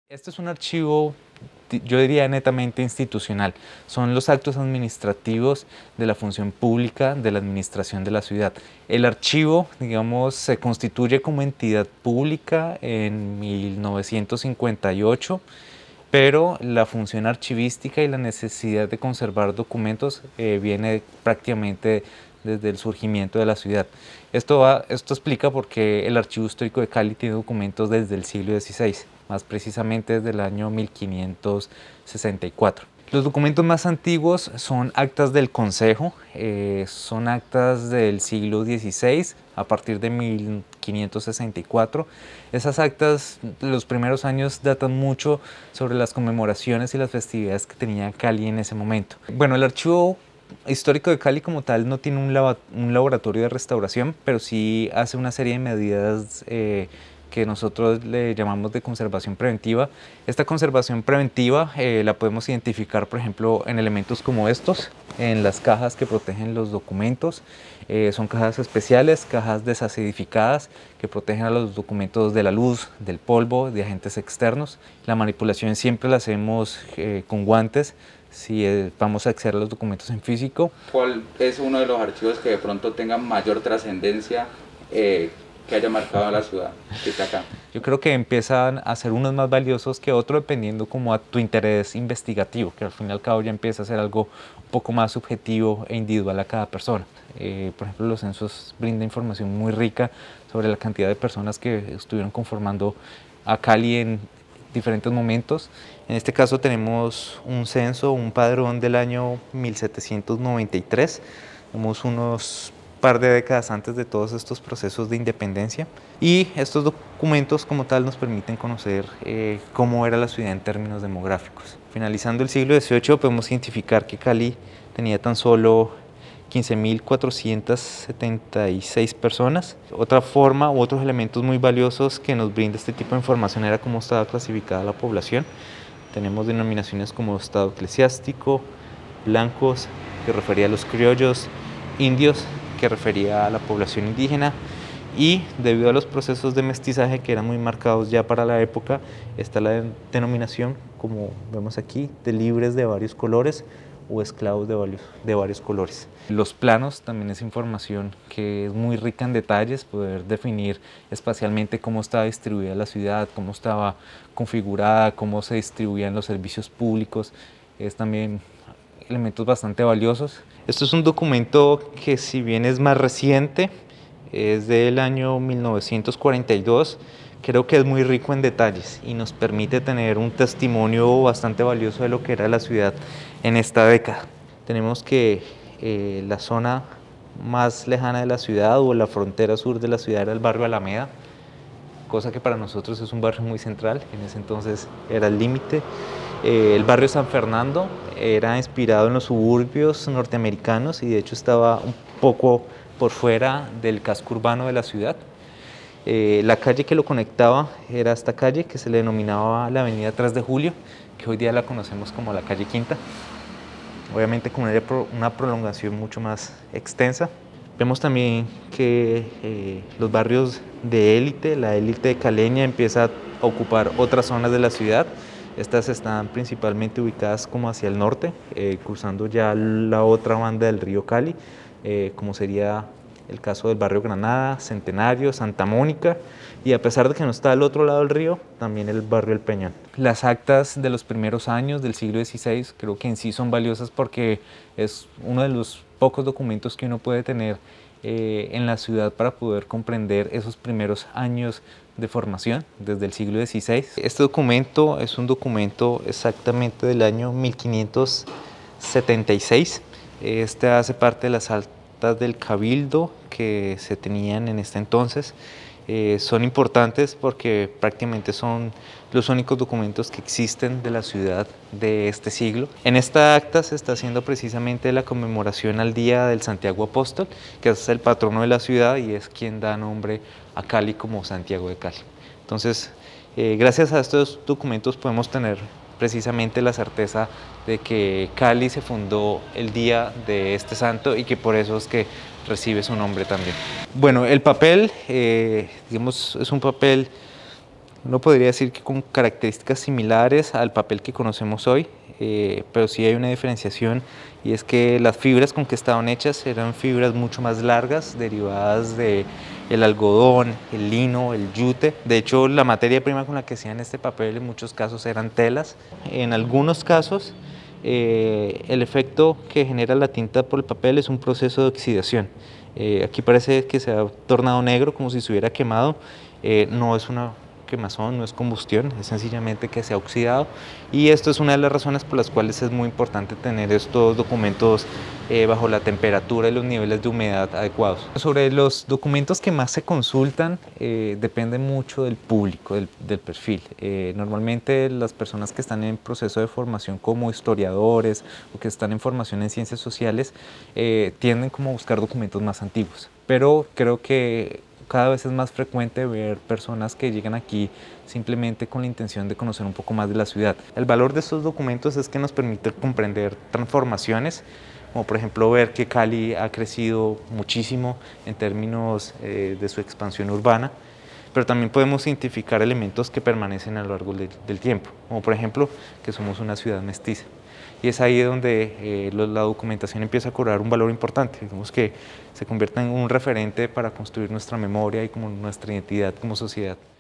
Este es un archivo, yo diría, netamente institucional. Son los actos administrativos de la función pública de la administración de la ciudad. El archivo, digamos, se constituye como entidad pública en 1958, pero la función archivística y la necesidad de conservar documentos viene prácticamente desde el surgimiento de la ciudad. Esto explica por qué el Archivo Histórico de Cali tiene documentos desde el siglo XVI, más precisamente desde el año 1564. Los documentos más antiguos son actas del Consejo, son actas del siglo XVI, a partir de 1564. Esas actas, los primeros años, datan mucho sobre las conmemoraciones y las festividades que tenía Cali en ese momento. Bueno, el Archivo Histórico de Cali como tal no tiene un laboratorio de restauración, pero sí hace una serie de medidas que nosotros le llamamos de conservación preventiva. Esta conservación preventiva la podemos identificar, por ejemplo, en elementos como estos, en las cajas que protegen los documentos. Son cajas especiales, cajas desacidificadas que protegen a los documentos de la luz, del polvo, de agentes externos. La manipulación siempre la hacemos con guantes si vamos a acceder a los documentos en físico. ¿Cuál es uno de los archivos que de pronto tenga mayor trascendencia que haya marcado a la ciudad que está acá? Yo creo que empiezan a ser unos más valiosos que otros dependiendo como a tu interés investigativo, que al fin y al cabo ya empieza a ser algo un poco más subjetivo e individual a cada persona. Por ejemplo, los censos brindan información muy rica sobre la cantidad de personas que estuvieron conformando a Cali en diferentes momentos. En este caso tenemos un censo, un padrón del año 1793, tenemos unos par de décadas antes de todos estos procesos de independencia, y estos documentos como tal nos permiten conocer cómo era la ciudad en términos demográficos. Finalizando el siglo XVIII podemos identificar que Cali tenía tan solo 15.476 personas. Otra forma u otros elementos muy valiosos que nos brinda este tipo de información era cómo estaba clasificada la población. Tenemos denominaciones como estado eclesiástico, blancos, que refería a los criollos, indios, que refería a la población indígena, y debido a los procesos de mestizaje que eran muy marcados ya para la época, está la denominación, como vemos aquí, de libres de varios colores o esclavos de varios colores. Los planos también es información que es muy rica en detalles, poder definir espacialmente cómo estaba distribuida la ciudad, cómo estaba configurada, cómo se distribuían los servicios públicos, es también elementos bastante valiosos. Esto es un documento que, si bien es más reciente, es del año 1942, creo que es muy rico en detalles y nos permite tener un testimonio bastante valioso de lo que era la ciudad en esta década. Tenemos que la zona más lejana de la ciudad o la frontera sur de la ciudad era el barrio Alameda, cosa que para nosotros es un barrio muy central, en ese entonces era el límite. El barrio San Fernando era inspirado en los suburbios norteamericanos y de hecho estaba un poco por fuera del casco urbano de la ciudad. La calle que lo conectaba era esta calle que se le denominaba la avenida 3 de Julio, que hoy día la conocemos como la calle Quinta, obviamente con una prolongación mucho más extensa. Vemos también que los barrios de élite, la élite caleña, empieza a ocupar otras zonas de la ciudad. Estas están principalmente ubicadas como hacia el norte, cruzando ya la otra banda del río Cali, como sería el caso del barrio Granada, Centenario, Santa Mónica, y a pesar de que no está al otro lado del río, también el barrio El Peñón. Las actas de los primeros años del siglo XVI creo que en sí son valiosas porque es uno de los pocos documentos que uno puede tener en la ciudad para poder comprender esos primeros años de formación desde el siglo XVI. Este documento es un documento exactamente del año 1576. Este hace parte de las actas del Cabildo que se tenían en este entonces. Son importantes porque prácticamente son los únicos documentos que existen de la ciudad de este siglo. En esta acta se está haciendo precisamente la conmemoración al Día del Santiago Apóstol, que es el patrono de la ciudad y es quien da nombre a Cali como Santiago de Cali. Entonces, gracias a estos documentos podemos tener precisamente la certeza de que Cali se fundó el día de este santo y que por eso es que recibe su nombre también. Bueno, el papel, digamos, es un papel Uno podría decir que con características similares al papel que conocemos hoy, pero sí hay una diferenciación, y es que las fibras con que estaban hechas eran fibras mucho más largas, derivadas de el algodón, el lino, el yute. De hecho, la materia prima con la que hacían este papel en muchos casos eran telas. En algunos casos, el efecto que genera la tinta por el papel es un proceso de oxidación. Aquí parece que se ha tornado negro, como si se hubiera quemado. No es una quemazón, no es combustión, es sencillamente que se ha oxidado, y esto es una de las razones por las cuales es muy importante tener estos documentos bajo la temperatura y los niveles de humedad adecuados. Sobre los documentos que más se consultan, depende mucho del público, del perfil. Normalmente las personas que están en proceso de formación como historiadores o que están en formación en ciencias sociales tienden como a buscar documentos más antiguos, pero creo que cada vez es más frecuente ver personas que llegan aquí simplemente con la intención de conocer un poco más de la ciudad. El valor de estos documentos es que nos permite comprender transformaciones, como por ejemplo ver que Cali ha crecido muchísimo en términos de su expansión urbana, pero también podemos identificar elementos que permanecen a lo largo del tiempo, como por ejemplo que somos una ciudad mestiza. Y es ahí donde la documentación empieza a cobrar un valor importante, digamos que se convierte en un referente para construir nuestra memoria y como nuestra identidad como sociedad.